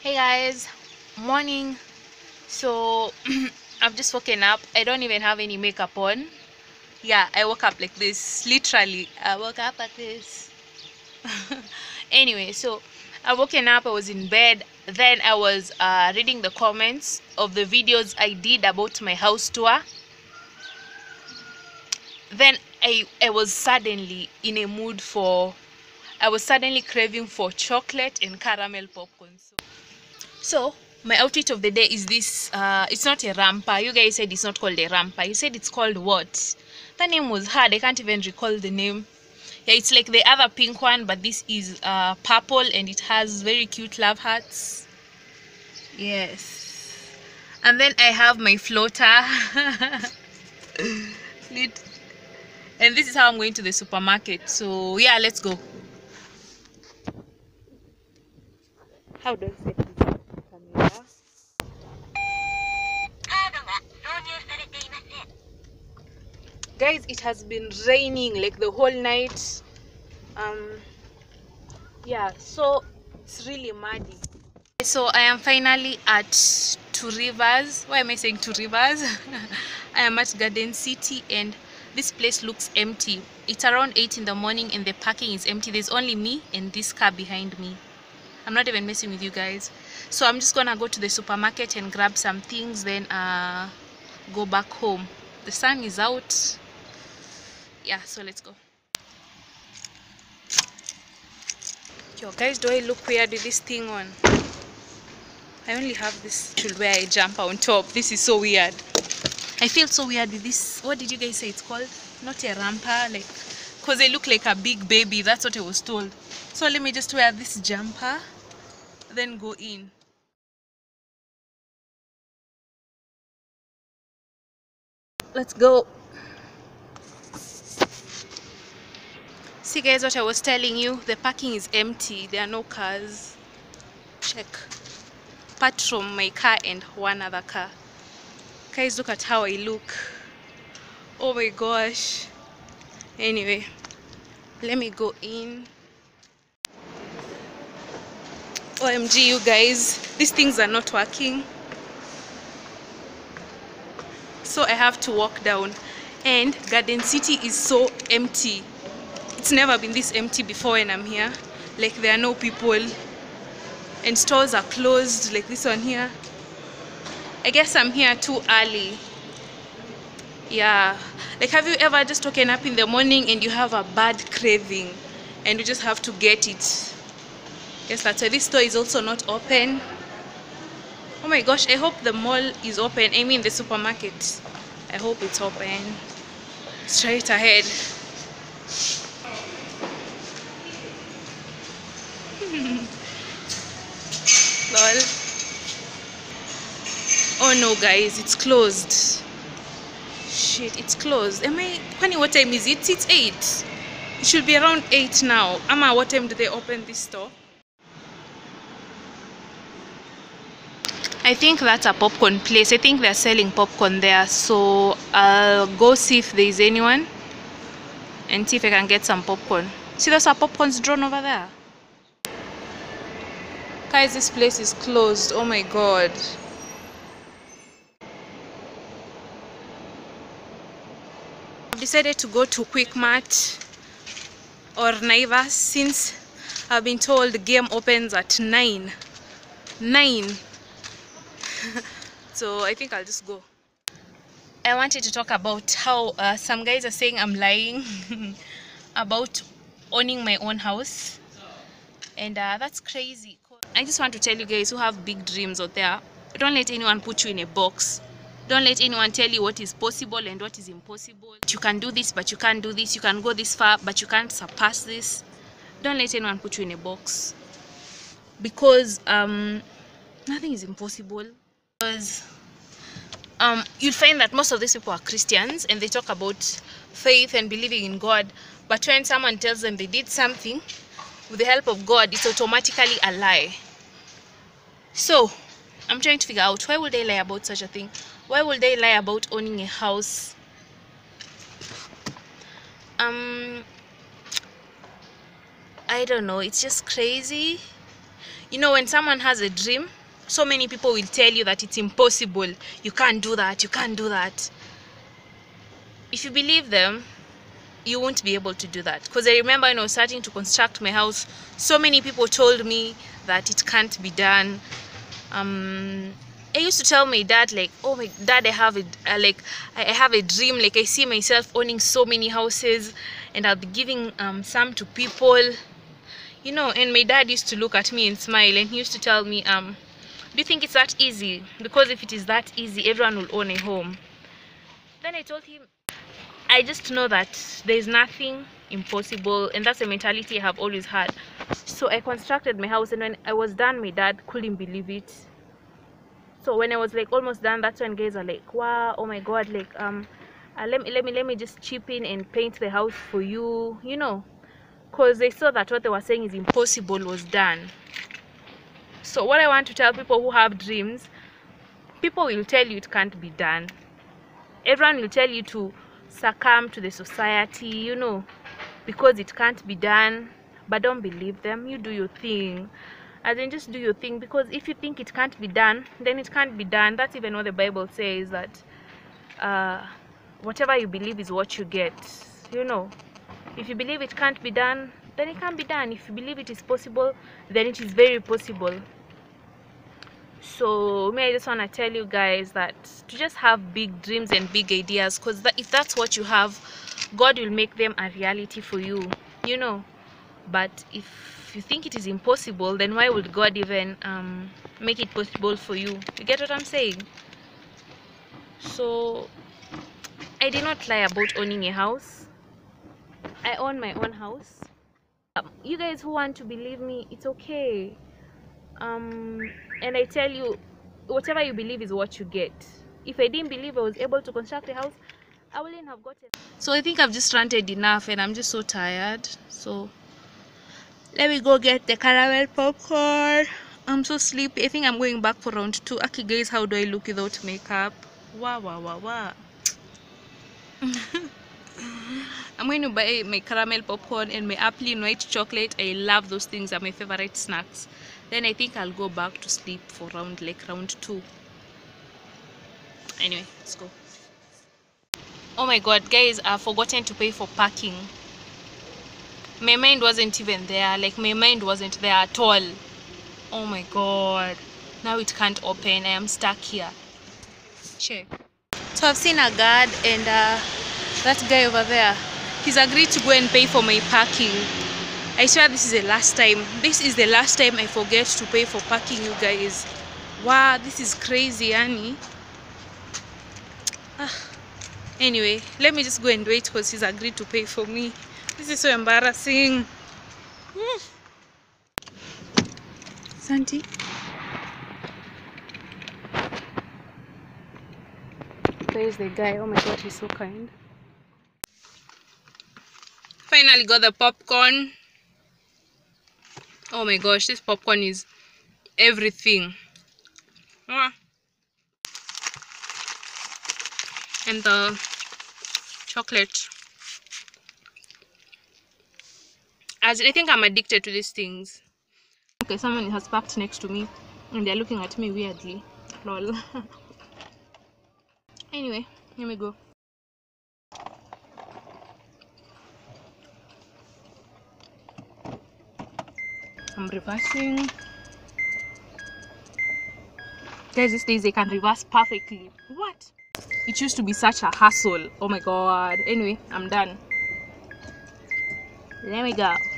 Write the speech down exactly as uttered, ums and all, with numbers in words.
Hey guys, morning. So I've just woken up. I don't even have any makeup on. Yeah, I woke up like this. Literally, I woke up like this. Anyway, so I woken up. I was in bed. Then I was uh, reading the comments of the videos I did about my house tour. Then I I was suddenly in a mood for. I was suddenly craving for chocolate and caramel popcorn. So. So my outfit of the day is this. Uh, it's not a ramper. You guys said it's not called a ramper. You said it's called what? The name was hard. I can't even recall the name. Yeah, it's like the other pink one, but this is uh, purple and it has very cute love hearts. Yes. And then I have my floater. Lit- and this is how I'm going to the supermarket. So yeah, let's go. How do I set this camera? Guys, it has been raining like the whole night. Um yeah, so it's really muddy. So I am finally at Two Rivers. Why am I saying Two Rivers? I am at Garden City and this place looks empty. It's around eight in the morning and the parking is empty. There's only me and this car behind me. I'm not even messing with you guys. So I'm just gonna go to the supermarket and grab some things, then uh go back home. The sun is out. Yeah, so let's go. Yo guys, do I look weird with this thing on? I only have this should where I jump on top. This is so weird. I feel so weird with this. What did you guys say it's called? Not a ramper, like, because I look like a big baby. That's what I was told. So let me just wear this jumper, then go in. Let's go. See guys, what I was telling you, the parking is empty. There are no cars. Check. Apart from my car and one other car. Guys, look at how I look. Oh my gosh. Anyway, let me go in. O M G, you guys, these things are not working. So I have to walk down. And Garden City is so empty. It's never been this empty before when I'm here. Like, there are no people. And stores are closed, like this one here. I guess I'm here too early. Yeah. Like, have you ever just woken up in the morning and you have a bad craving and you just have to get it? Yes, that's why this store is also not open. Oh my gosh, I hope the mall is open. I mean the supermarket. I hope it's open. Straight ahead. Lol. Oh no guys, it's closed. Shit, it's closed. Am I funny? What time is it? It's eight. It should be around eight now. Amma, what time do they open this store? I think that's a popcorn place. I think they're selling popcorn there. So I'll go see if there's anyone and see if I can get some popcorn. See, those are popcorns drawn over there. Guys, this place is closed. Oh my god. I've decided to go to Quick Mart or Naivas since I've been told the game opens at nine. nine. So I think I'll just go. I wanted to talk about how uh, some guys are saying I'm lying about owning my own house, and uh, that's crazy. I just want to tell you guys who have big dreams out there, don't let anyone put you in a box. Don't let anyone tell you what is possible and what is impossible. You can do this, but you can't do this. You can go this far, but you can't surpass this. Don't let anyone put you in a box, because um nothing is impossible. Because um you'll find that most of these people are Christians and they talk about faith and believing in God, but when someone tells them they did something with the help of God, it's automatically a lie. So I'm trying to figure out, why would they lie about such a thing? Why would they lie about owning a house? um I don't know, it's just crazy. You know, when someone has a dream, so many people will tell you that it's impossible. You can't do that. You can't do that. If you believe them, you won't be able to do that. Because I remember when I was starting to construct my house, so many people told me that it can't be done. Um, I used to tell my dad, like, oh my dad, I have a uh, like I have a dream. Like, I see myself owning so many houses, and I'll be giving um some to people. You know, and my dad used to look at me and smile, and he used to tell me, um, do you think it's that easy? Because if it is that easy, everyone will own a home. Then I told him, I just know that there is nothing impossible, and that's a mentality I have always had. So I constructed my house, and when I was done, my dad couldn't believe it. So when I was like almost done, that's when guys are like, wow, oh my god, like um uh, let me let me let me just chip in and paint the house for you, you know, because they saw that what they were saying is impossible was done. So what I want to tell people who have dreams, people will tell you it can't be done. Everyone will tell you to succumb to the society, you know, because it can't be done. But don't believe them. You do your thing. As in, just do your thing, because if you think it can't be done, then it can't be done. That's even what the Bible says, that uh, whatever you believe is what you get. You know, if you believe it can't be done, then it can't be done. If you believe it is possible, then it is very possible. So me, I just want to tell you guys that to just have big dreams and big ideas, because that, if that's what you have, God will make them a reality for you, you know. But if you think it is impossible, then why would God even um make it possible for you? You get what I'm saying? So I did not lie about owning a house. I own my own house. Um, you guys who want to believe me, it's okay. Um and I tell you, whatever you believe is what you get. If I didn't believe I was able to construct a house, I wouldn't have gotten. So I think I've just ranted enough, and I'm just so tired. So let me go get the caramel popcorn. I'm so sleepy. I think I'm going back for round two. Okay guys, how do I look without makeup? Wow, wow, wow, wow. I'm going to buy my caramel popcorn and my apple and white chocolate. I love those things. Are my favorite snacks. Then I think I'll go back to sleep for round like round two. Anyway, let's go. Oh my god, guys, I've forgotten to pay for parking. My mind wasn't even there. Like, my mind wasn't there at all. Oh my god. Now it can't open. I am stuck here. Check. So I've seen a guard, and uh, that guy over there, he's agreed to go and pay for my parking. I swear this is the last time. This is the last time I forget to pay for parking, you guys. Wow, this is crazy, Annie. Ah. Anyway, let me just go and wait, because he's agreed to pay for me. This is so embarrassing. Mm. Santi. There is the guy. Oh my god, he's so kind. Finally got the popcorn. Oh my gosh, this popcorn is everything. Ah. And the chocolate. As I think I'm addicted to these things. Okay, someone has parked next to me, and they're looking at me weirdly. Lol. Anyway, here we go. I'm reversing. Guys, these days they can reverse perfectly. What? It used to be such a hassle. Oh my god. Anyway, I'm done. There we go.